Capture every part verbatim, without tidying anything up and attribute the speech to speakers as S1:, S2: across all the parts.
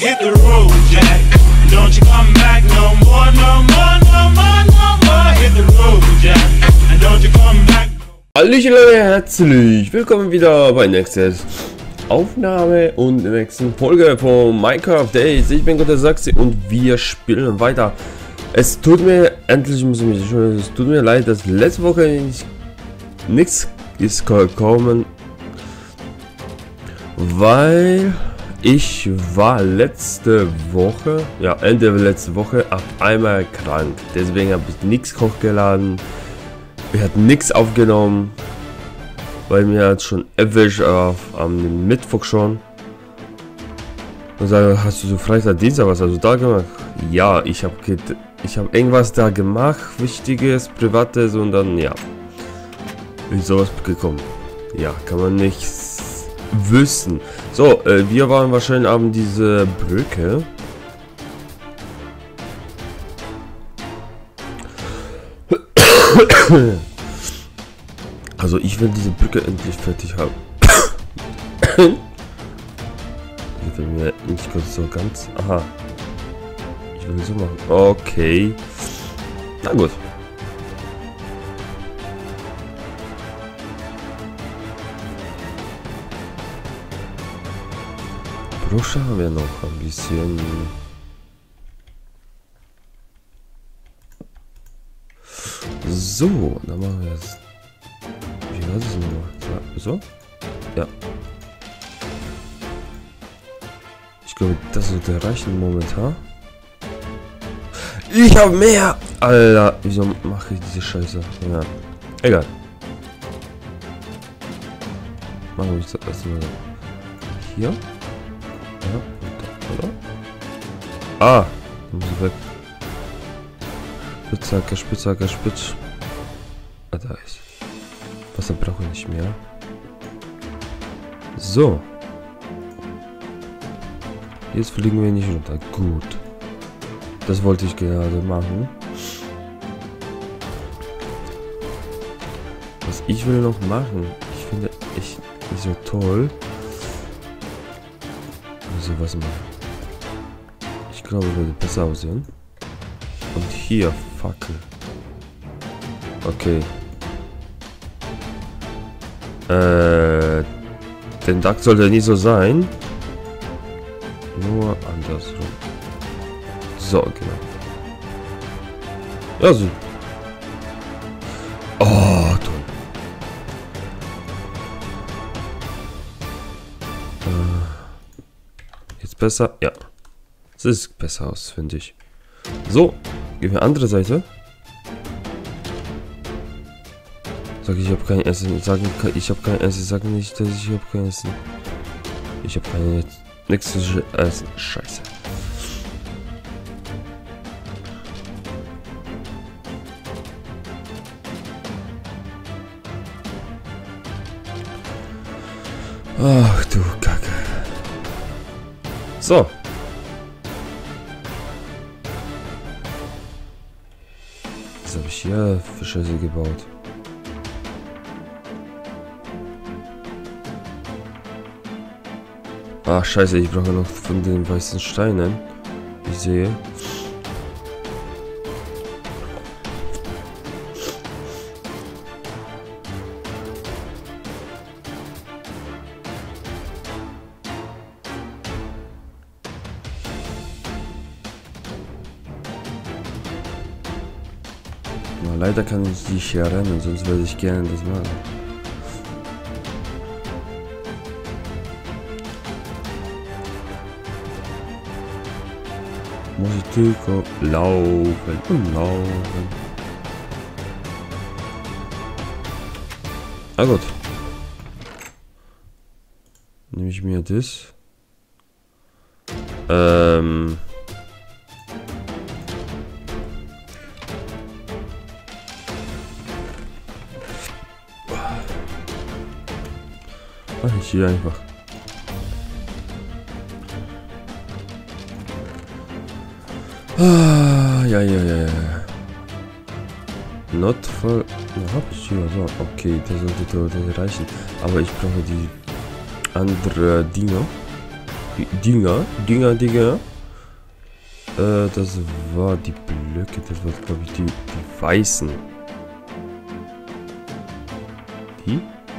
S1: hit the road, Jack. Don't you come back no more, no more, no more, no more. Hit the road, Jack. And don't you come back.
S2: Hallöchen Leute, herzlich willkommen wieder bei Nexus Aufnahme und der nächsten Folge von Minecraft Days. Ich bin Gott Sachse und wir spielen weiter. Es tut mir, endlich muss ich mich schon, es tut mir leid, dass letzte Woche nichts ist gekommen, weil ich war letzte Woche, ja Ende letzte Woche auf einmal krank. Deswegen habe ich nichts hochgeladen. Wir hatten nichts aufgenommen, weil mir hat schon erwischt auf am Mittwoch schon. Und sage, hast du so Freitag, Dienstag, was hast du da gemacht? Ja, ich habe ich habe irgendwas da gemacht, Wichtiges, Privates und dann ja, ist sowas gekommen. Ja, kann man nicht wissen. So, äh, wir waren wahrscheinlich an diese Brücke. Also ich will diese Brücke endlich fertig haben. Ich will mir nicht kurz so ganz. Aha. Ich will so machen. Okay. Na gut. Brusche haben wir noch ein bisschen. So, dann machen wir das. Wie war das nochmal? So? Ja. Ich glaube, das sollte reichen momentan. Ich habe mehr! Alter, wieso mache ich diese Scheiße? Ja. Egal. Machen wir das erstmal hier. Ja, und da, oder? Ah! Dann muss ich weg. Spitzhacke, Spitzhacke, Spitz. Ah, da ist. Wasser brauche ich nicht mehr. So. Jetzt fliegen wir nicht runter. Gut. Das wollte ich gerade machen. Was ich will noch machen. Ich finde echt nicht so toll. Also was machen. Ich glaube, würde besser aussehen. Und hier, Fackel. Okay. Äh, den Dach sollte nicht so sein. Nur andersrum. So, genau. Ja, so. Oh, toll. Äh, jetzt besser? Ja. Es sieht besser aus, finde ich. So. Gehen wir andere Seite. Sag ich, ich habe kein Essen. Sag ich, habe kein Essen. Sag nicht, dass ich habe kein Essen. Ich habe keine nichts zu essen. Scheiße. Ach du Kacke. So. Was habe ich hier für Scheiße gebaut? Ach scheiße, ich brauche noch von den weißen Steinen. Ich sehe. Na, leider kann ich nicht hier rennen, sonst würde ich gerne das machen. Muss ich Türko laufen und laufen. Ah gut. Nehme ich mir das. Ähm. Mach ich hier einfach. Ah, ja, ja, ja, ja. Notfall. Na, hab ich hier so. Okay, das sollte reichen. Aber ich brauche die andere Dinger. Die Dinger, Dinger, Dinger. Äh, das war die Blöcke, das war, glaube ich, die, die weißen. Die?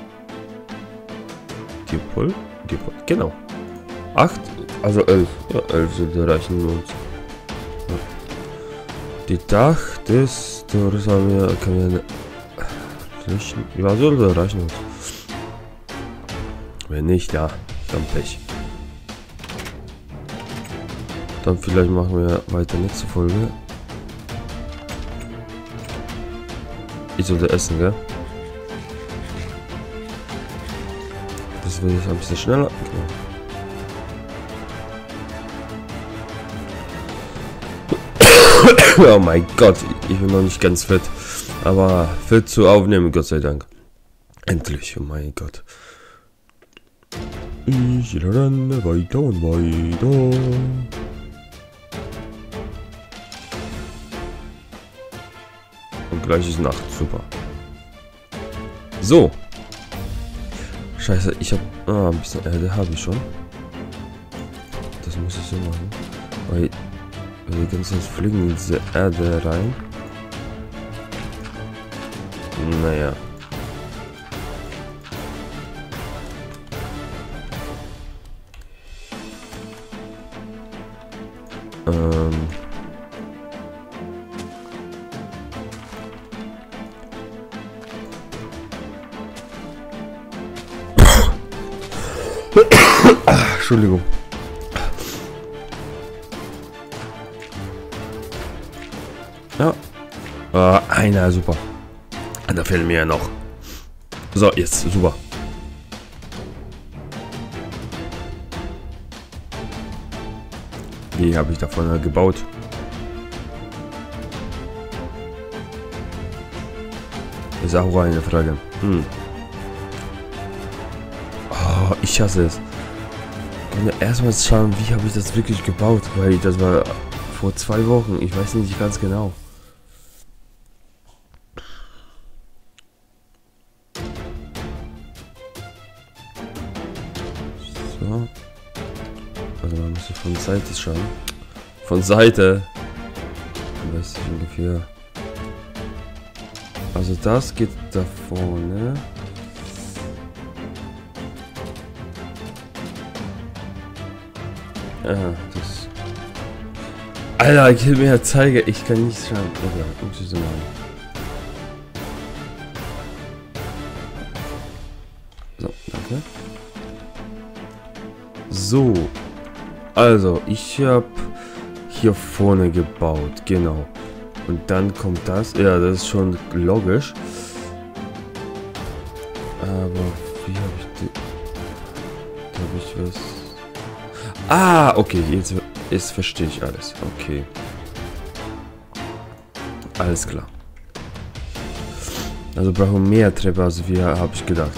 S2: Diopol? Diopol, genau. Acht, also elf. Ja, elf sollte reichen uns. Ja. Die Dach, das, das haben wir, können wir richten. Ja, sollte reichen uns. Wenn nicht, ja, dann Pech. Dann vielleicht machen wir weiter nächste Folge. Ich sollte essen, gell? Das wird jetzt ein bisschen schneller. Genau. Oh mein Gott, ich bin noch nicht ganz fit. Aber fit zu aufnehmen, Gott sei Dank. Endlich, oh mein Gott. Ich renne weiter und weiter. Und gleich ist Nacht, super. So. Scheiße, ich hab... Ah, ein bisschen Erde habe ich schon. Das muss ich so machen. Weil wir können sonst fliegen in diese Erde rein. Naja. Ähm... Entschuldigung. Ja. Äh, einer, super. Da fehlen mir ja noch. So, jetzt, super. Die habe ich da vorne gebaut. Ist auch eine Frage. Hm. Oh, ich hasse es. Und erstmal schauen, wie habe ich das wirklich gebaut, weil das war vor zwei Wochen, ich weiß nicht ganz genau. So. Also man muss von Seite schauen. Von Seite. Dann weiß ich ungefähr. Also das geht da vorne. Ah, das. Alter, ich will mir ja zeigen, ich kann nicht schauen. Okay, muss ich so machen. So, danke. So. Also, ich habe hier vorne gebaut, genau. Und dann kommt das. Ja, das ist schon logisch. Aber wie habe ich die. Da habe ich was. Ah, okay, jetzt, jetzt verstehe ich alles. Okay. Alles klar. Also brauchen wir mehr Treppe, als wir, habe ich gedacht.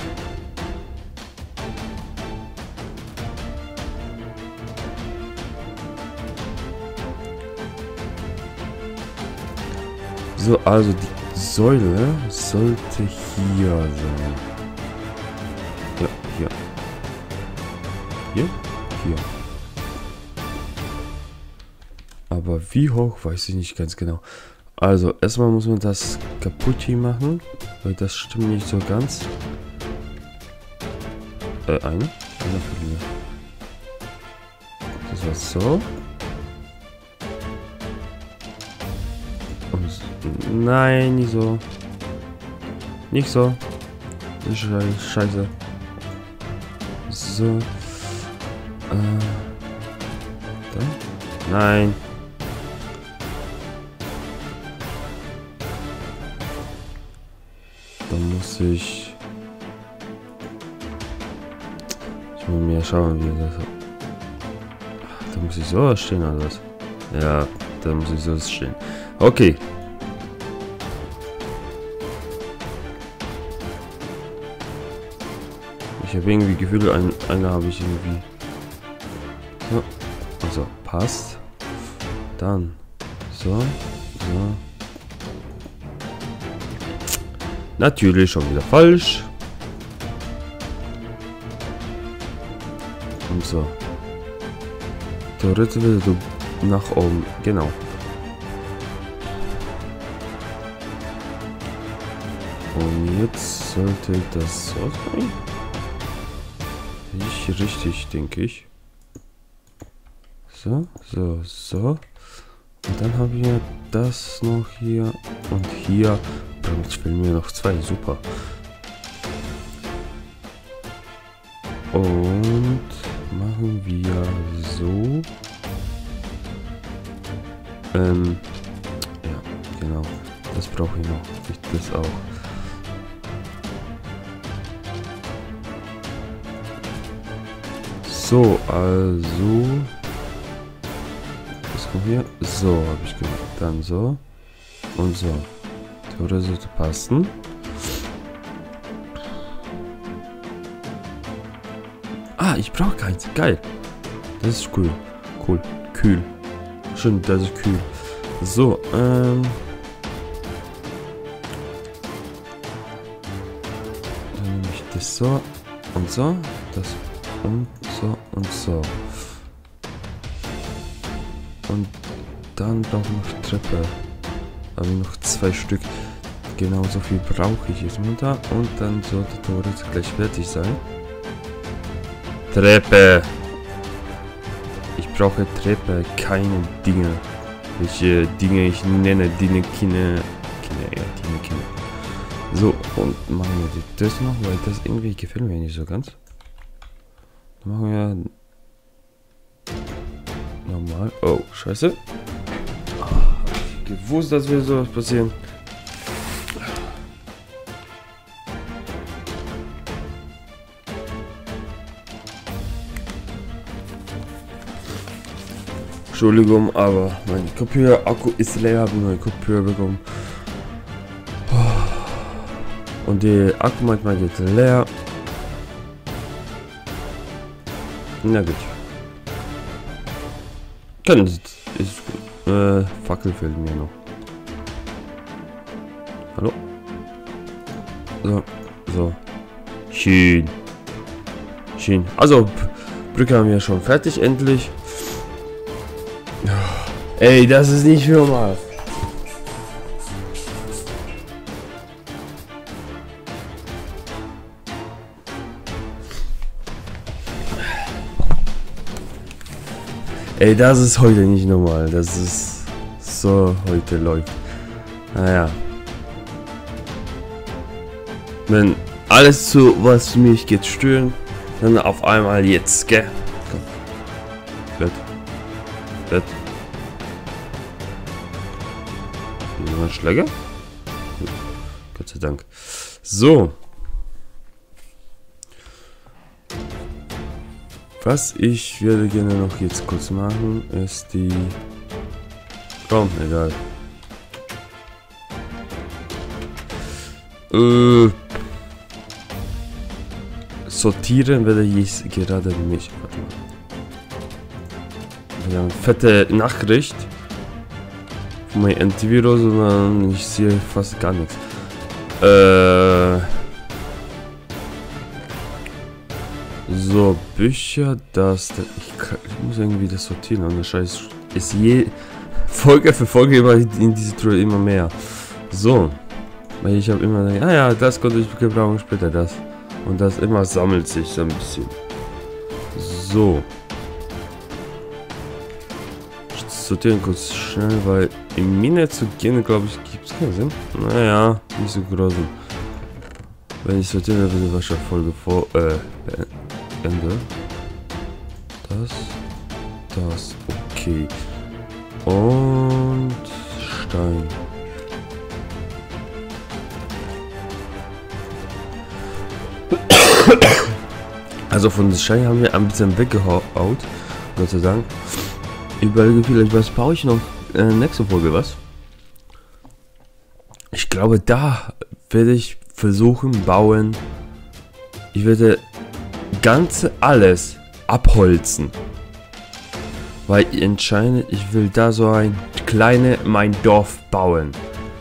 S2: So, also die Säule sollte hier sein. Ja, hier. Hier? Hier. Aber wie hoch, weiß ich nicht ganz genau. Also, erstmal muss man das kaputt hier machen, weil das stimmt nicht so ganz. Äh, eine? Eine von mir. Das war so. Und, nein, nicht so. Nicht so. Das ist scheiße. So. Äh. Da? Nein. Dann muss ich... Ich muss mir schauen, wie das... Ach, da muss ich so stehen oder was? Ja, da muss ich so stehen. Okay. Ich habe irgendwie Gefühl, ein, einer habe ich irgendwie... So. Also, passt. Dann. So. So. Natürlich schon wieder falsch. Und so. Theoretisch würde du nach oben, genau. Und jetzt sollte das so sein. Nicht richtig, denke ich. So, so, so. Und dann haben wir das noch hier und hier. Damit fehlen mir noch zwei, super. Und machen wir so. Ähm, ja, genau. Das brauche ich noch. Ich das auch. So, also. Was kommt hier? So, habe ich gemacht. Dann so. Und so. Oder sollte passen. Ah, ich brauche keins. Geil. Das ist cool. Cool. Kühl. Schön, das ist kühl. So, ähm. Dann nehme ich das so und so. Das und so und so. Und dann brauche ich noch Treppe. Habe ich noch zwei Stück. Genau so viel brauche ich jetzt mal da. Und dann sollte theoretisch gleich fertig sein. Treppe. Ich brauche Treppe, keine Dinge. Welche Dinge ich nenne, Dinge, keine. Keine, ja, Dinge, keine. So, und machen wir das noch, weil das irgendwie gefällt mir nicht so ganz. Dann machen wir normal. Oh, scheiße. Hab ich gewusst, dass wir sowas passieren. Entschuldigung, aber mein Kopierer-Akku ist leer, habe ich neue Kopierer bekommen. Und der Akku manchmal geht leer. Na gut. Können Sie. Ist gut. Äh, Fackel fehlt mir noch. Hallo? So. So. Schön. Schön. Also, Brücke haben wir schon fertig, endlich. Ey, das ist nicht normal. Ey, das ist heute nicht normal. Das ist so heute läuft. Naja. Wenn alles so, was mich geht stören, dann auf einmal jetzt, gell? Komm. Gut. Gut. Jemand Schläger? Gott sei Dank. So. Was ich werde gerne noch jetzt kurz machen, ist die... Komm, egal. Äh, sortieren werde ich gerade nicht. Warte mal. Wir haben eine fette Nachricht von meinem Antivirus, sondern ich sehe fast gar nichts. Äh... So, Bücher, das, das ich, kann, ich muss irgendwie das sortieren, und der Scheiß ist je Folge für Folge immer in diese Truhe immer mehr. So, weil ich habe immer, ah ja, das konnte ich gebrauchen, später das. Und das immer sammelt sich so ein bisschen. So. Ich sortiere kurz schnell, weil im Mine zu gehen, glaube ich, gibt es keinen Sinn. Naja, nicht so groß. Wenn ich sortiere, würde ich wahrscheinlich Folge vor, äh, Ende. Das. Das. Okay. Und Stein. Also von den Stein haben wir ein bisschen weggehaut. Gott sei Dank. Ich überlege vielleicht, was brauche ich noch? Äh, nächste Folge, was? Ich glaube, da werde ich versuchen, bauen. Ich werde ganze alles abholzen, weil entscheidend, ich will da so ein kleine mein Dorf bauen.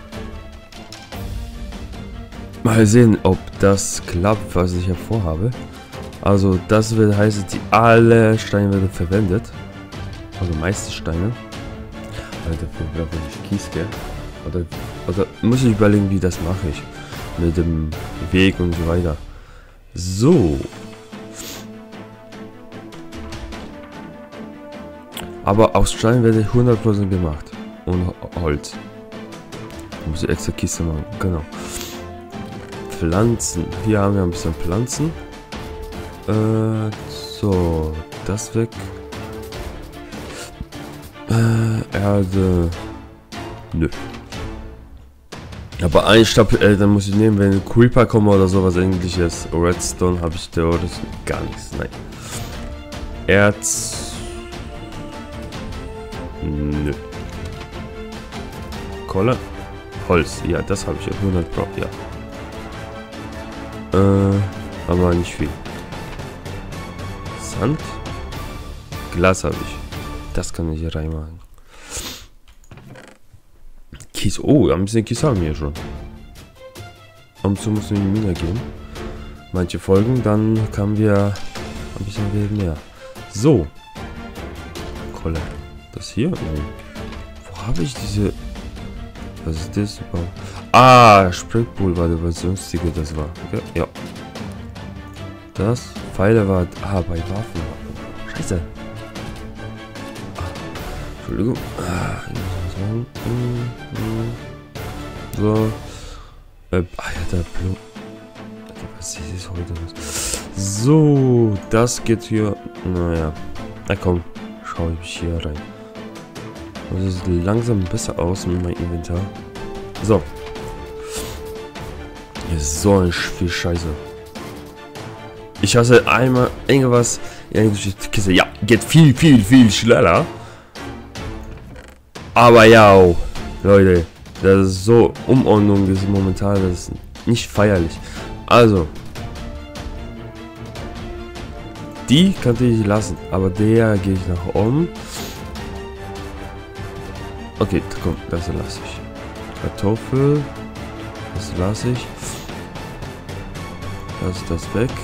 S2: Mal sehen, ob das klappt, was ich ja vorhabe. Also das wird heißen, die alle Steine werden verwendet. Also meiste Steine. Also dafür brauche ich Kies, gell? Oder, oder muss ich überlegen, wie das mache ich. Mit dem Weg und so weiter. So. Aber aus Stein werde ich hundert Prozent gemacht. Und Holz. Da muss ich extra Kiste machen. Genau. Pflanzen. Hier haben wir ein bisschen Pflanzen. Äh, so. Das weg. Äh, Erde. Nö. Aber ein Stab, äh, dann muss ich nehmen, wenn ein Creeper kommt oder sowas ähnliches. Redstone habe ich theoretisch gar nichts. Nein. Erz. Nö. Kohle. Holz. Ja, das habe ich. hundert Pro. Ja. Äh, aber nicht viel. Sand. Glas habe ich. Das kann ich hier reinmachen. Kies. Oh, ein bisschen Kies haben wir schon. Und so muss in die Mine gehen. Manche Folgen, dann kann wir ein bisschen mehr. So. Kohle. Das hier? Nee. Wo habe ich diese... Was ist das überhaupt? Ah, Springpool war der sonstige, das war. Okay, ja. Das Pfeile war... Ah, bei Waffen. Scheiße. Ah, Entschuldigung. Ah, ich muss was sagen. So. Äh, ah ja, der Blut. Was ist das heute? So, das geht hier... Naja. Na komm, schau ich hier rein. Das sieht langsam besser aus mit meinem Inventar. So. Hier ist so ein viel Scheiße. Ich hasse einmal irgendwas. Ja, Kiste. Ja, geht viel, viel, viel schneller. Aber ja, Leute, das ist so Umordnung ist momentan, das ist nicht feierlich. Also. Die könnte ich lassen, aber der gehe ich nach oben. Okay, komm, das lasse ich. Kartoffel. Das lasse ich. Das ist das weg.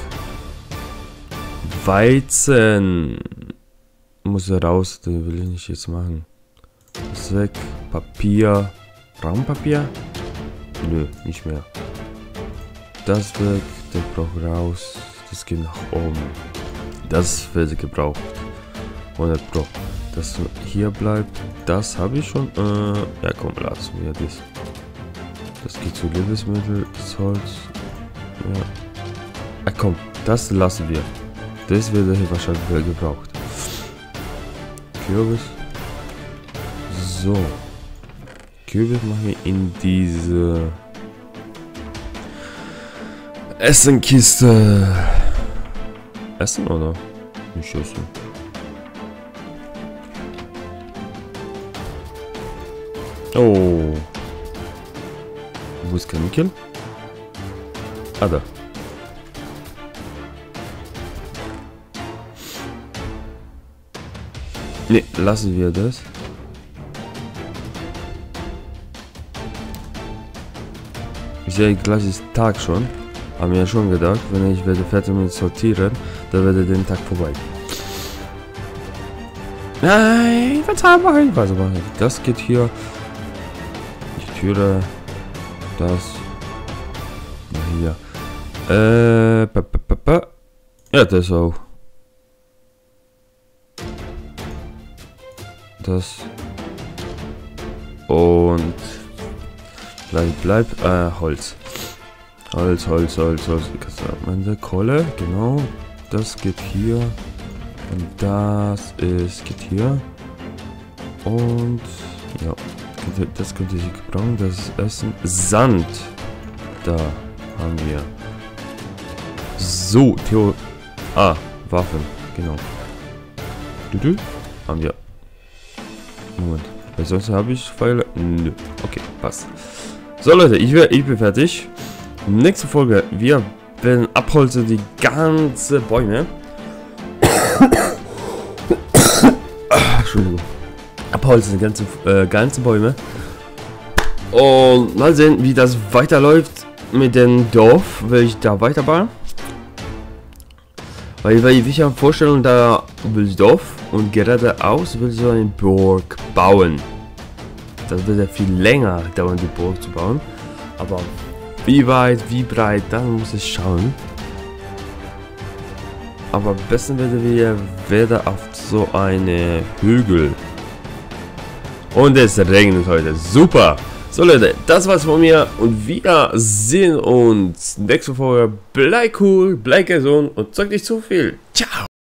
S2: Weizen. Muss er raus, den will ich nicht jetzt machen. Das ist weg. Papier. Raumpapier? Nö, nicht mehr. Das weg. Der braucht raus. Das geht nach oben. Das wird gebraucht. hundert Pro. Das hier bleibt. Das habe ich schon. Äh, ja, komm, lassen wir das. Das geht zu Lebensmittel. Holz. Ja. Ah, komm, das lassen wir. Das wird hier wahrscheinlich gebraucht. Kürbis. So. Kürbis machen wir in diese Essenkiste. Essen oder? Nicht essen. Oh. Wo ist Kaninchen? Ah, da. Ne, lassen wir das. Ich sehe, gleich ist Tag schon. Haben wir ja schon gedacht, wenn ich werde fertig mit sortieren, dann werde den Tag vorbei. Nein, was habe ich? Was mache ich? Das geht hier. Die Türe. Das. Hier. Äh. Pa, pa, pa, pa. Ja, das auch. Das. Und. Bleib, bleib. Äh, Holz. Holz, Holz, Holz, Holz. Meine Kohle, genau. Das geht hier. Und das ist, geht hier. Und ja, das könnte ich gebrauchen. Das ist Essen. Sand. Da haben wir. So, Theo. Ah, Waffen. Genau. Du, du. Haben wir. Moment. Weil sonst habe ich Pfeile. Nö. Okay, passt. So Leute, ich, wär, ich bin fertig. Nächste Folge. Wir werden abholzen die ganze Bäume. Entschuldigung. Abholzen die ganze, äh, ganze Bäume. Und mal sehen, wie das weiterläuft mit dem Dorf. Will ich da weiterbauen? Weil, weil ich habe Vorstellung, da will ich Dorf. und geradeaus will so eine Burg bauen. Das wird ja viel länger dauern, die Burg zu bauen. Aber wie weit, wie breit, dann muss ich schauen. Aber am besten werden wir wieder auf so eine Hügel. Und es regnet heute. Super! So Leute, das war's von mir und wir sehen uns nächste Folge. Bleib cool, bleib gesund und zeig nicht zu viel. Ciao!